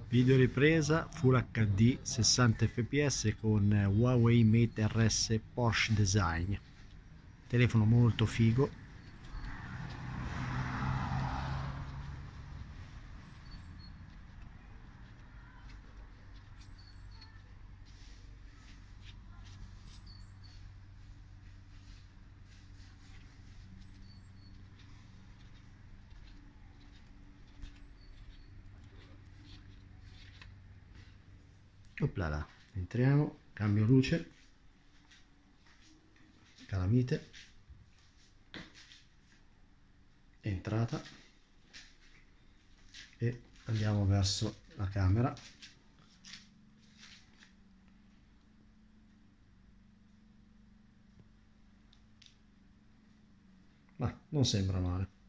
Video ripresa Full HD 60 fps con Huawei Mate RS Porsche Design. Telefono molto figo. Oplala, entriamo, cambio luce, calamite, entrata e andiamo verso la camera. Ma non sembra male.